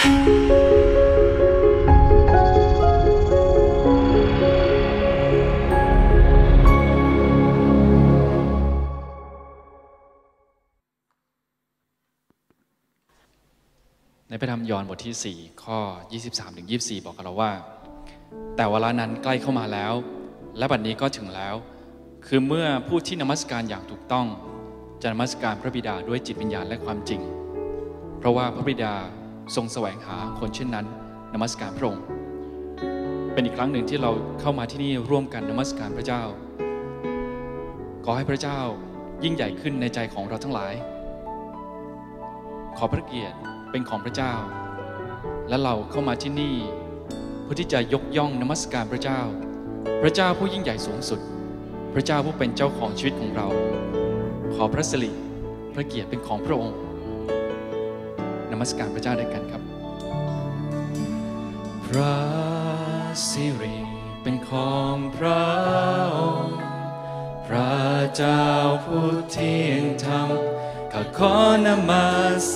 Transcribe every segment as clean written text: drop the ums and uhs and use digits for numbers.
ในพระธรรมยอห์นบทที่4ข้อ 23-24 บอกกับเราว่าแต่เวลานั้นใกล้เข้ามาแล้วและบัดนี้ก็ถึงแล้วคือเมื่อผู้ที่นมัสการอย่างถูกต้องจะนมัสการพระบิดาด้วยจิตวิญญาณและความจริงเพราะว่าพระบิดาทรงแสวงหาคนเช่นนั้นนมัสการพระองค์เป็นอีกครั้งหนึ่งที่เราเข้ามาที่นี่ร่วมกันนมัสการพระเจ้าขอให้พระเจ้ายิ่งใหญ่ขึ้นในใจของเราทั้งหลายขอพระเกียรติเป็นของพระเจ้าและเราเข้ามาที่นี่เพื่อที่จะยกย่องนมัสการพระเจ้าพระเจ้าผู้ยิ่งใหญ่สูงสุดพระเจ้าผู้เป็นเจ้าของชีวิตของเราขอพระสิริพระเกียรติเป็นของพระองค์นมัสการพระเจ้าด้วยกันครับพระสิริเป็นของพระองค์พระเจ้าผู้เที่ยงธรรมข้าขอนมัส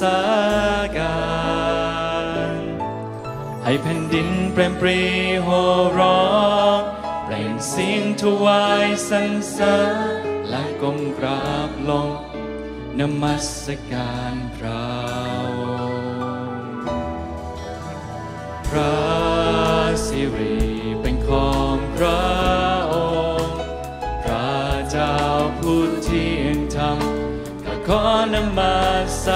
การให้แผ่นดินเปรมปรีโห่ร้องเปล่งเสียงถวายสรรเสริญและก้มกราบลงนมัสการพระองค์พระสิริเป็นของพระองค์พระเจ้าผู้เที่ยงธรรมขอนมัส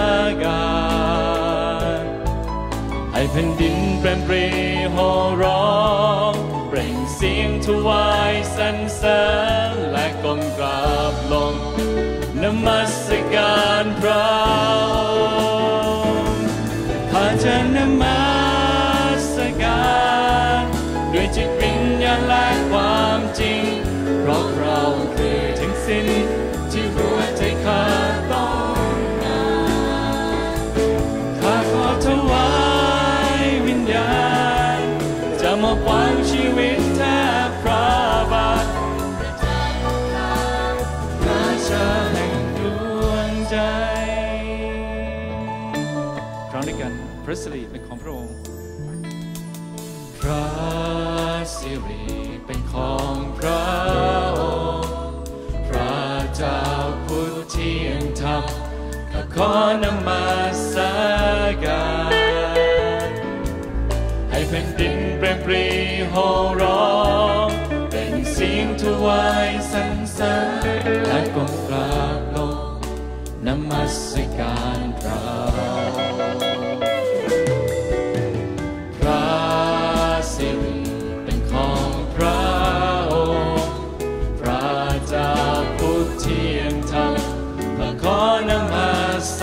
การให้แผ่นดินเปรมปรีโห่ร้องเปล่งเสียงถวายสรรเสริญและก้มกราบลงนมัสการพระองค์ข้าจะนมัสการด้วยจิตวิญญาณและความจริงเพราะเราคือทั้งสิ้นที่หัวใจข้าต้องการข้าขอถวายวิญญาณจะมอบวางชีวิตแทบพระบาทราชาแห่งดวงใจพร้อมด้วยกันพระสิริเป็นของพระองค์พระสิริเป็นของพระองค์พระเจ้าผู้เที่ยงธรรมข้าขอนมัสการให้แผ่นดินเปรมปรีโห่ร้องเป็นเสียงถวายสรรเสริญและก้มกราบลงนมัสการพระพระสิริเป็นของพระองค์พระเจ้าผู้เที่ยงธรรมข้าขอนมัส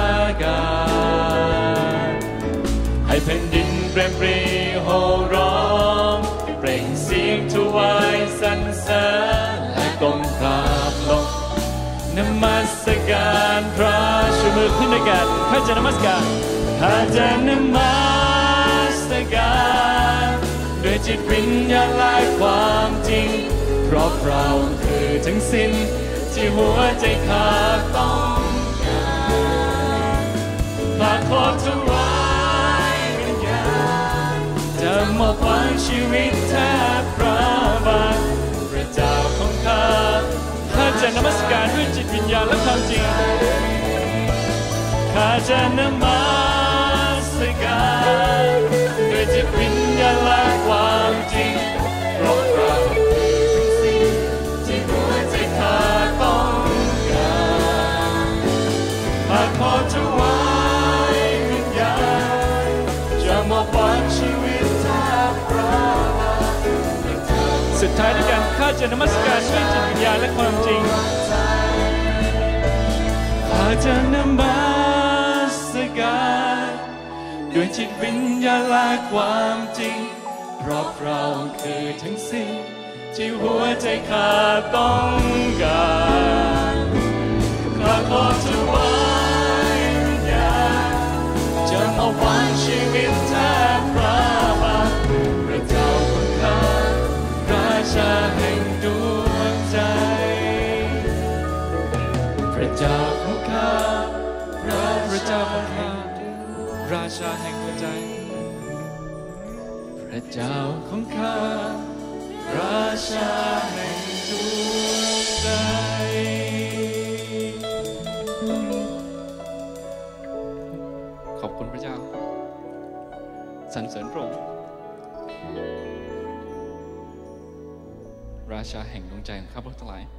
การให้แผ่นดินเปรมปรีโห่ร้องเปล่งเสียงถวายสรรเสริญและก้มกราบลงนมัสการพระชูมือขึ้นด้วยกันข้าจะนมัสการข้าจะนมัสการด้วยจิตวิญญาณและความจริงเพราะเราคือทั้งสิ้นที่หัวใจข้าต้องการข้าขอถวายวิญญาณจะมอบวางชีวิตแทบพระบาทพระเจ้าของข้าข้าจะนมัสการด้วยจิตวิญญาณและความจริงข้าจะนมัสการด้วยจิตวิญญาณและความจริงเพราะเราทั้งสิ้นที่หัวใจข้าต้องการข้าขอถวายวิญญาณจะมอบวางชีวิตแทบพระบาทสุดท้ายด้วยกันข้าจะนมัสการด้วยจิตวิญญาณและความจริงข้าจะนมัสการด้วยจิตวิญญาณและความจริงเพราะเราคือทั้งสิ้นที่หัวใจข้าต้องการข้าขอถวายวิญญาณจะมอบวางชีวิตแทบพระบาทพระเจ้าของข้าราชาแห่งดวงใจพระเจ้าของข้าพระเจ้าของข้าราชาแห่งดวงใจพระเจ้าของข้าราชาแห่งดวงใจขอบคุณพระเจ้าสรรเสริญพระองค์ราชาแห่งดวงใจของข้าพเจ้าทั้งหลาย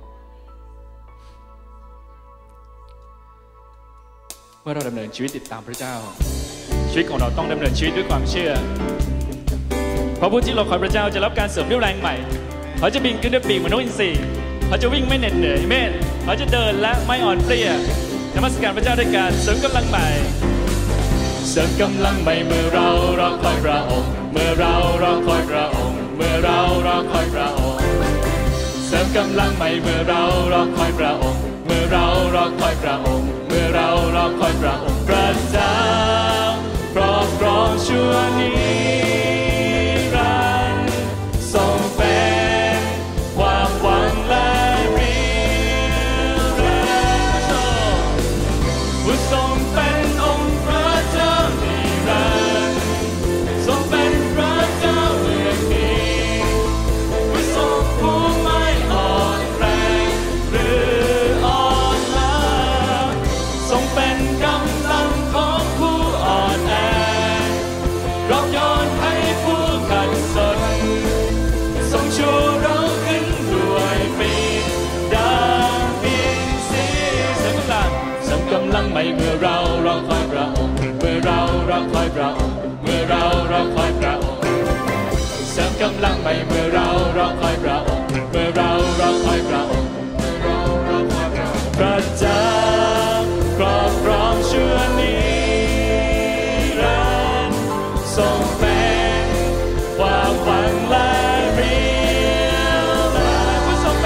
เมื่อเราดำเนินชีวิตติดตามพระเจ้าชีวิตของเราต้องดำเนินชีวิตด้วยความเชื่อเพราะผู้ที่รอคอยพระเจ้าจะรับการเสริมด้วยแรงใหม่เขาจะบินขึ้นด้วยปีกเหมือนนกอินทรีเขาจะวิ่งไม่เหน็ดเหนื่อยเม่นเขาจะเดินและไม่อ่อนเพลียนมัสการพระเจ้าด้วยการเสริมกำลังใหม่เสริมกำลังใหม่เมื่อเรารอคอยพระองค์เมื่อเรารอคอยพระองค์เมื่อเรารอคอยพระองค์เสริมกำลังใหม่เมื่อเรารอคอยพระองค์เมื่อเรารอคอยพระองค์เมื่อเรารอคอยพระองค์พระเจ้าครอบครองชั่วนิรันดร์ทรงเป็นความหวังและเรี่ยวแรงผู้ทรงเป็นองค์พระเจ้านิรันดร์ทรงเป็นพระเจ้าเมืองนี้ผู้ทรงผู้ไม่อ่อนแรงหรืออ่อนล้าทรงเป็นกำลังของผู้อ่อนแอรอบย้อนให้ผู้ขัดสนทรงชูเราขึ้นด้วยปีกดังอินทรีเสริมกำลังใหม่เมื่อเรารอคอยพระองค์เมื่อเรารอคอยพระองค์เมื่อเรารอคอยพระองค์เสริมกำลังใหม่เมื่อเรารอคอยพระองค์เมื่อเรารอคอยพระองค์เมื่อเรารอคอยพระองค์พระเจ้าครอบครองชั่วนิรันดร์ทรงเป็นความหวังและเรี่ยวแรงผู้ทรง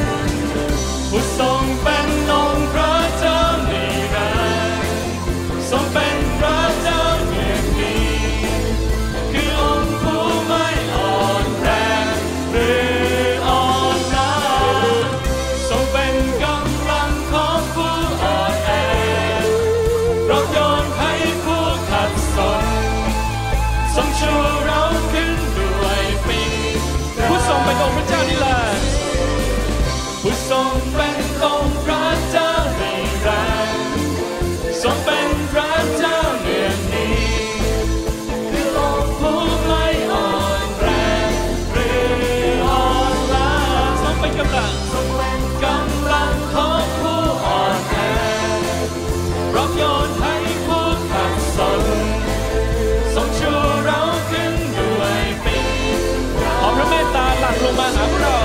เป็นองค์พระเจ้านิรันดร์ทรงเป็นพระเจ้าเมืองนี้คือองค์ผู้ไม่อ่อนแรงหรืออ่อนล้าทรงเป็นกำลังของผู้อ่อนแอรอบย้อนให้ผู้ขัดสนทรงชูเราขึ้นด้วยปีกผู้ทรงเป็นองค์พระเจ้านิรันดร์ผู้ทรงเป็นองค์พระเจ้านิรันดร์ทรงเป็นพระเจ้าเมืองนี้คือองค์ผู้ไม่อ่อนแรงหรืออ่อนล้าทรงเป็นกำลังของผู้อ่อนแอรอบโยนให้ผู้ขัดสนทรงชูเราขึ้นด้วยปีกขอพระเมตตาหลั่งลงมาหาพวกเรา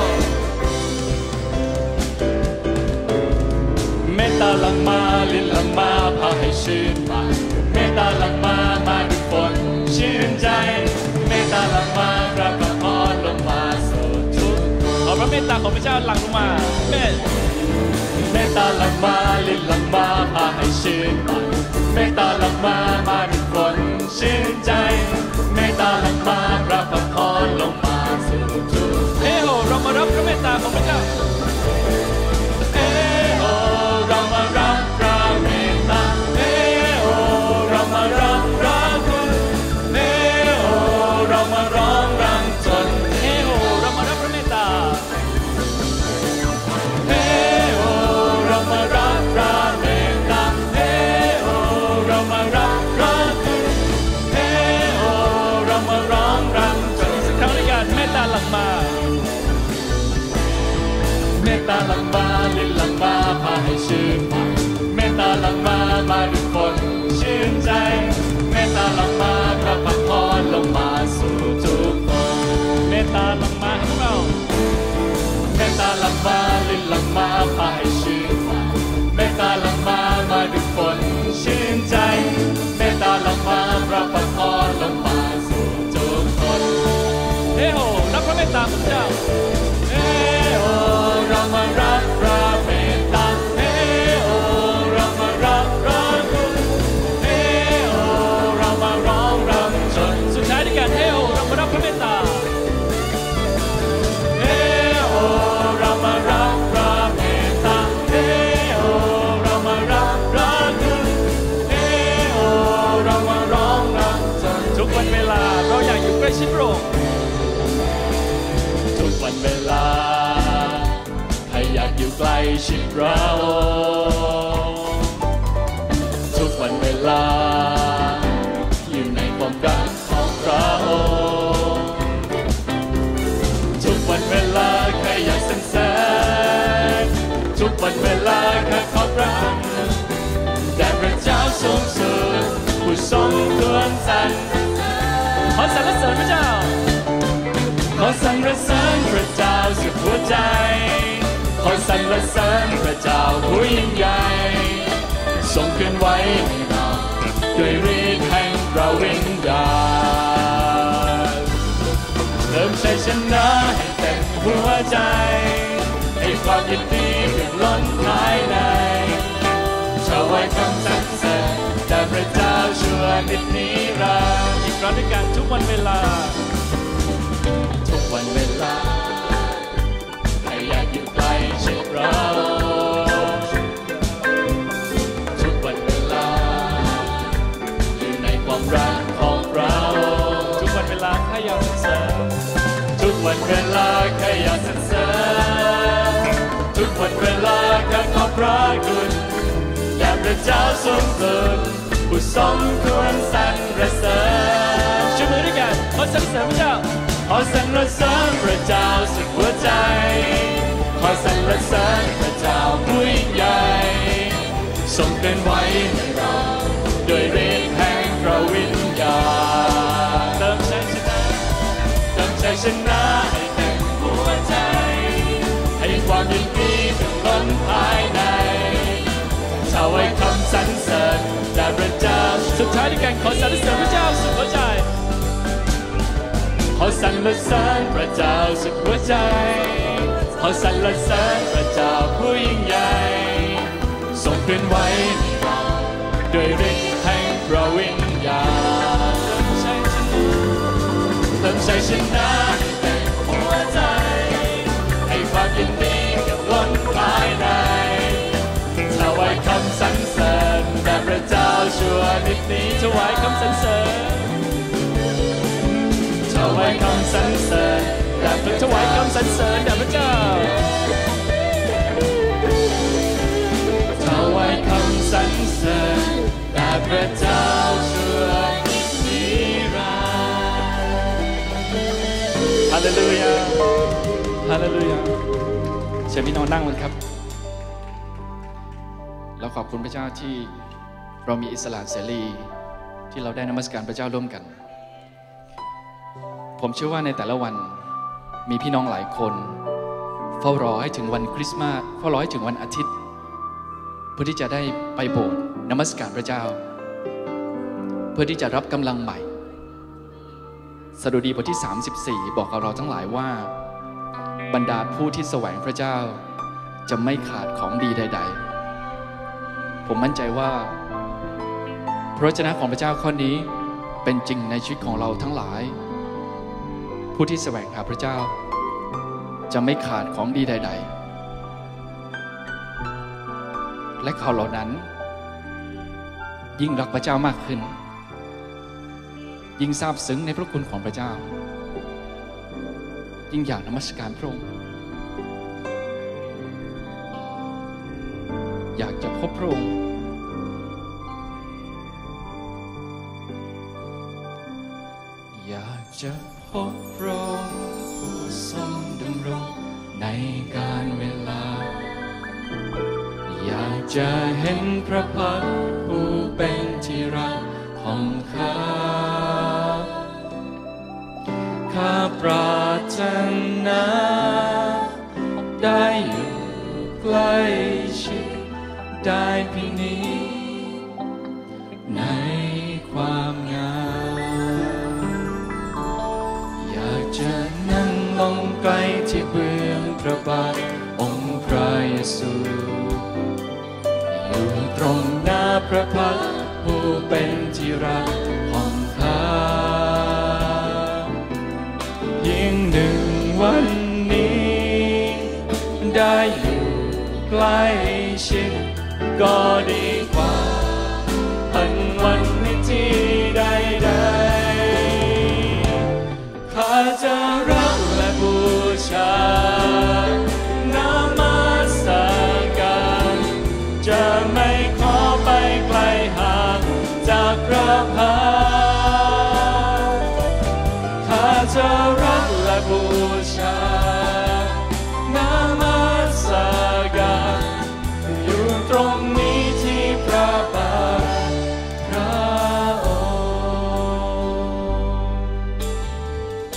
เมตตาหลั่งมาลิ้นหลั่งมาพาให้ชื่นบานเมตตาหลั่งมาด้วยฝนชื่นใจเมตตาหลั่งมารับประทานลงมาสู่ทุกขอพระเมตตาของพระเจ้าหลั่งลงมาเมตตาหลั่งมาลิ้นหลั่งมาพาให้ชื่นบานเมตตาหลั่งมาด้วยฝนชื่นใจเมตตาหลั่งมารับประทานลงมาสู่ทุกเฮ้โหเรามารับพระเมตตาของพระเจ้าเรามารับพระเมตตาเรามารับพระคุณเรามาร้องรำจนเรามารับพระเมตตาเรามารับพระเมตตาเรามารับพระคุณเรามาร้องรำจนสักครั้งด้วยกันเมตตาหลั่งมาเมตตาหลั่งมาลิ้นหลั่งมาพาให้ชื่นบานเมตตาหลั่งมาด้วยฝนชื่นใจเมตตาหลั่งมาพระพรลงมาสู่ทุกคนเมตตาหลั่งมาให้พวกเราเมตตาหลั่งมาลิ้นหลั่งมาพาให้ชื่นบานเมตตาหลั่งมาด้วยฝนชื่นใจเมตตาหลั่งมาพระพรลงมาสู่ทุกคนเฮ้โหรับพระเมตตาของเจ้าเรามารับพระเมตตาเรามารับพระคุณเรามาร้องรำจนสุดท้ายด้วยกันเรามารับพระเมตตาเรามารับพระเมตตาเรามารับพระคุณเรามาร้องชิดพระองค์ทุกวันเวลาใครอยากอยู่ใกล้ชิดพระองค์ทุกวันเวลาอยู่ในความรักของพระองค์ทุกวันเวลาใครอยากสรรเสริญทุกวันเวลาแค่ขอบพระคุณแด่พระเจ้าสูงสุดผู้ทรงควรสรรขอสรรเสริญพระเจ้าขอสรรเสริญพระเจ้าสุดหัวใจขอสรรเสริญพระเจ้าผู้ยิ่งใหญ่ทรงเคลื่อนไหวในเราด้วยฤทธิ์แห่งพระวิญญาณเติมชัยชนะให้เต็มหัวใจให้ความยินดีเกิดล้นภายในชาวไว้คำสรรเสริญแต่พระเจ้าชั่วนิจนิรันดร์อีกครั้งด้วยกันทุกวันเวลาทุกวันเวลาใครอยากอยู่ใกล้ชิดเราทุกวันเวลาอยู่ในความรักของเราทุกวันเวลาใครอยากสรรเสริญทุกวันเวลาใครอยากสรรเสริญทุกวันเวลาแค่ขอบพระคุณแด่พระเจ้าทรงสุดผู้ทรงควรสรรเสริญชูมือด้วยกันขอสรรเสริญพระเจ้าขอสรรเสริญพระเจ้าสุดหัวใจขอสรรเสริญพระเจ้าผู้ยิ่งใหญ่ทรงเคลื่อนไหวในเราด้วยฤทธิ์แห่งพระวิญญาณเติมชัยชนะเติมชัยชนะให้เต็มหัวใจให้ความยินดีเป็นล้นภายในชาวไว้คำสรรเสริญแด่พระเจ้าสุดท้ายด้วยกันขอสรรเสริญพระเจ้าสุดหัวใจขอสรรเสริญพระเจ้าสุดหัวใจขอสรรเสริญพระเจ้าผู้ยิ่งใหญ่ทรงเคลื่อนไหวในเราด้วยฤทธิ์แห่งพระวิญญาณเติมชัยชนะให้เต็มหัวใจให้ความยินดีกับล้นภายในถวายคำสรรเสริญแด่พระเจ้าชั่วนิจนิรันดร์ถวายคำสรรเสริญถวายคำสรรเสริญแด่พระเจ้าถวายคำสรรเสริญแด่พระเจ้าถวายคำสรรเสริญแด่พระเจ้าชั่วนิรันดร์ฮาเลลูยาฮาเลลูยาเชิญพี่น้องนั่งเลยครับเราขอบคุณพระเจ้าที่เรามีอิสระเสรีที่เราได้นมัสการพระเจ้าร่วมกันผมเชื่อว่าในแต่ละวันมีพี่น้องหลายคนเฝ้ารอให้ถึงวันคริสต์มาสเฝ้ารอให้ถึงวันอาทิตย์เพื่อที่จะได้ไปโบสถ์นมัสการพระเจ้าเพื่อที่จะรับกำลังใหม่สดุดีบทที่34บอกกับเราทั้งหลายว่าบรรดาผู้ที่แสวงพระเจ้าจะไม่ขาดของดีใดๆผมมั่นใจว่าพระวจนะของพระเจ้าข้อนี้เป็นจริงในชีวิตของเราทั้งหลายผู้ที่แสวงหาพระเจ้าจะไม่ขาดของดีใดๆและเขาเหล่านั้นยิ่งรักพระเจ้ามากขึ้นยิ่งซาบซึ้งในพระคุณของพระเจ้ายิ่งอยากนมัสการพระองค์อยากจะพบพระองค์อยากจะพบพระองค์ผู้ทรงดำรงในกาลเวลาอยากจะเห็นพระพักตร์ผู้เป็นที่รักของข้าปรารถนาได้อยู่ใกล้ชิดได้เพียงนี้ในความงามอยากจะนั่งลงใกล้ที่เบื้องพระบาทองค์พระเยซูอยู่ตรงหน้าพระพักตร์ผู้เป็นที่รักของข้าเพียงหนึ่งวันนี้ได้อยู่ใกล้ชิดก็ดีกว่าพันวันในที่ใด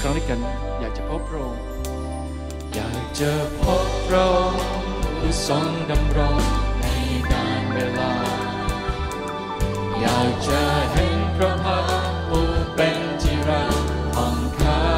องด้วยกันอยากจะพบพระองค์อยากจะพบพระองค์ผู้ทรงดำรงในกาลเวลาอยากจะเห็นพระพักตร์ผู้เป็นที่รักของข้า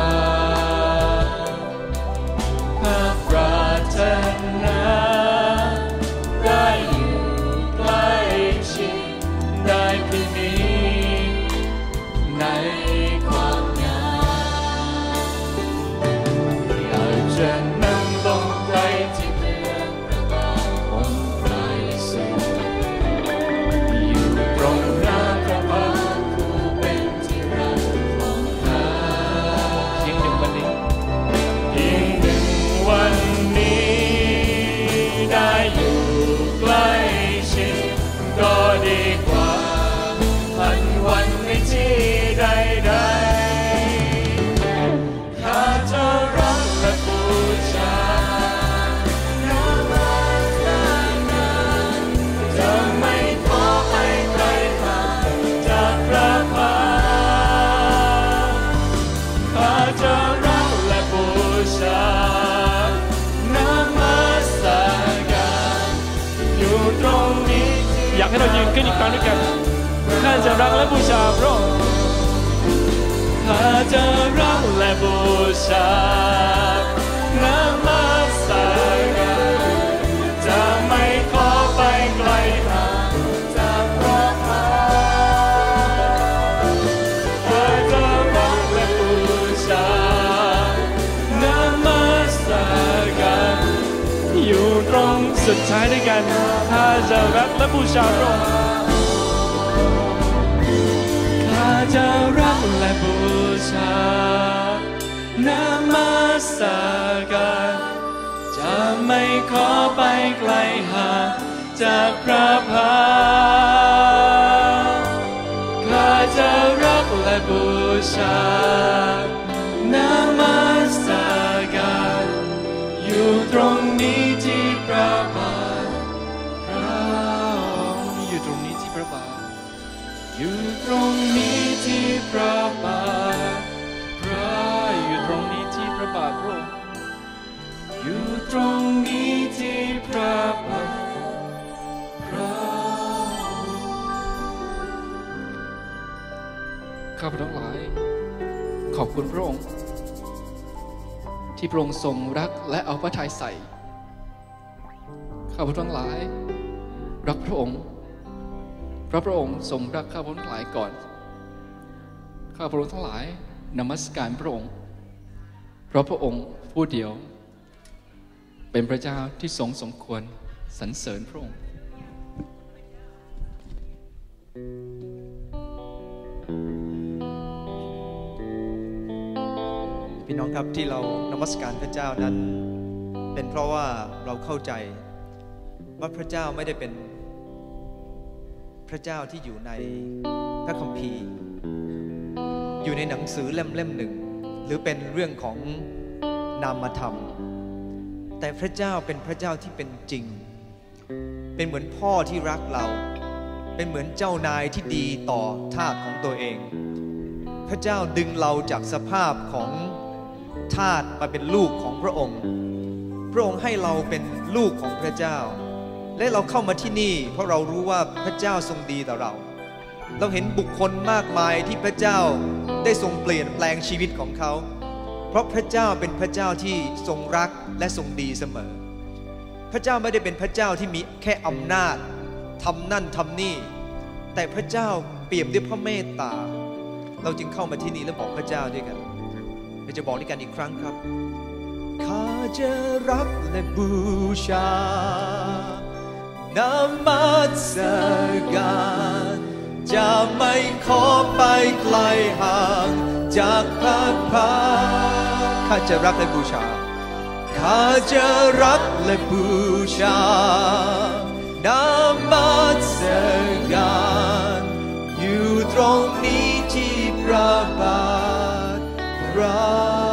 พระปรารถนาได้อยู่ใกล้ชิดได้เพียงนี้ในความงามอยากจะนั่งลงใกล้ที่เบื้องพระบาทองค์พระเยซูอยู่ตรงหน้าพระพักตร์ผู้เป็นที่รักของข้าเพียงหนึ่งวันนี้ได้อยู่ใกล้ชิดก็ดีกว่าพันวันในที่ใดๆข้าจะรักและบูชานามัสการจะไม่ขอไปไกลห่างจากพระพักตร์ข้าจะรักและบูชาอยากให้เรายืนขึ้นอีกครั้งด้วยกันข้าจะรักและบูชาพระองค์ข้าจะรักและบูชานมัสการจะไม่ขอไปไกลห่างจากพระพักตร์ข้าจะรักและบูชานมัสการอยู่ตรงสุดท้ายด้วยกันข้าจะรักและบูชาพระองค์ข้าจะรักและบูชานมัสการจะไม่ขอไปไกลห่างจากพระพักตร์ข้าจะรักและบูชานมัสการอยู่ตรงนี้ที่พระบาทพระองค์อยู่ตรงนี้ที่พระบาทอยู่ตรงนี้ที่พระบาทพระอยู่ตรงนี้ที่พระบาทพระองค์อยู่ตรงนี้ที่พระบาทพระข้าพเจ้าทั้งหลายขอบคุณพระองค์ที่พระองค์ทรงรักและเอาพระทัยใส่ข้าพเจ้าทั้งหลายรักพระองค์เพราะพระองค์ทรงรักข้าพเจ้าทั้งหลายก่อนข้าพเจ้าทั้งหลายนมัสการพระองค์เพราะพระองค์ผู้เดียวเป็นพระเจ้าที่ทรงสมควรสรรเสริญพระองค์พี่น้องครับที่เรานมัสการพระเจ้านั้นเป็นเพราะว่าเราเข้าใจว่าพระเจ้าไม่ได้เป็นพระเจ้าที่อยู่ในพระคัมภีร์อยู่ในหนังสือเล่มหนึ่งหรือเป็นเรื่องของนามธรรมแต่พระเจ้าเป็นพระเจ้าที่เป็นจริงเป็นเหมือนพ่อที่รักเราเป็นเหมือนเจ้านายที่ดีต่อทาสของตัวเองพระเจ้าดึงเราจากสภาพของทาสมาเป็นลูกของพระองค์พระองค์ให้เราเป็นลูกของพระเจ้าและเราเข้ามาที่นี่เพราะเรารู้ว่าพระเจ้าทรงดีต่อเราเห็นบุคคลมากมายที่พระเจ้าได้ทรงเปลี่ยนแปลงชีวิตของเขาเพราะพระเจ้าเป็นพระเจ้าที่ทรงรักและทรงดีเสมอพระเจ้าไม่ได้เป็นพระเจ้าที่มีแค่อำนาจทำนั่นทำนี่แต่พระเจ้าเปี่ยมด้วยพระเมตตาเราจึงเข้ามาที่นี่และบอกพระเจ้าด้วยกันเราจะบอกด้วยกันอีกครั้งครับข้าจะรักและบูชานมัสการจะไม่ขอไปไกลห่างจากพระพักตร์ข้าจะรักและบูชาข้าจะรักและบูชานมัสการอยู่ตรงนี้ที่พระบาทพระ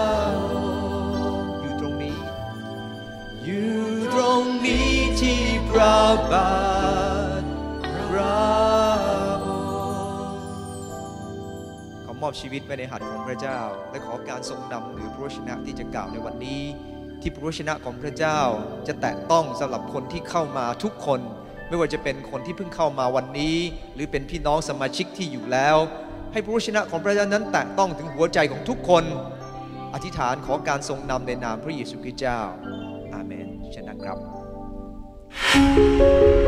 อยู่ตรงนี้อยู่ตรงนี้ที่พระบาทพระองค์ขอมอบอบชีวิตไว้ในหัตถ์ของพระเจ้าและขอการทรงนำหรือพระวจนะที่จะกล่าวในวันนี้ที่พระวจนะของพระเจ้าจะแตะต้องสำหรับคนที่เข้ามาทุกคนไม่ว่าจะเป็นคนที่เพิ่งเข้ามาวันนี้หรือเป็นพี่น้องสมาชิกที่อยู่แล้วให้พระวจนะของพระเจ้านั้นแตะต้องถึงหัวใจของทุกคนอธิษฐานขอการทรงนำในนามพระเยซูคริสต์เจ้าอาเมนเช่นนั้นครับ